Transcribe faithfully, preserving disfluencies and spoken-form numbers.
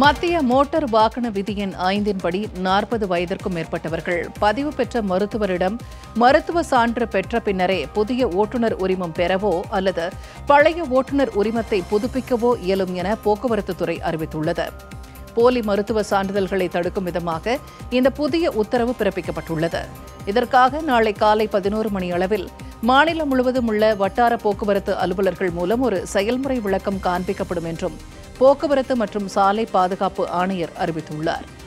மத்திய மோட்டார் வாகன விதி எண் ஐந்தின்படி நாற்பது வயதிற்கும் மேற்பட்டவர்கள் பதிவு பெற்ற மருத்துவரிடம் மருத்துவ சான்று பெற்ற பின்னரே புதிய ஓட்டுநர் உரிமம் பெறவோ அல்லது பழைய ஓட்டுநர் உரிமத்தை புதுப்பிக்கவோ இயலும் என போக்குவரத்து துறை அறிவித்துள்ளது. போலி மருத்துவ சான்றிதழ்களை தடுக்கும் விதமாக இந்த புதிய உத்தரவு பிறப்பிக்கப்பட்டுள்ளது. இதற்காக நாளை காலை பதினோரு மணி அளவில் மாநிலம் முழுவதும் உள்ள வட்டார போக்குவரத்து அலுவலர்கள் மூலம் ஒரு செயல்முறை விளக்கம் காண்பிக்கப்படும் என்றும் போக்குவரத்து மற்றும் சாலை பாதுகாப்பு ஆணையர் அறிவித்துள்ளார்.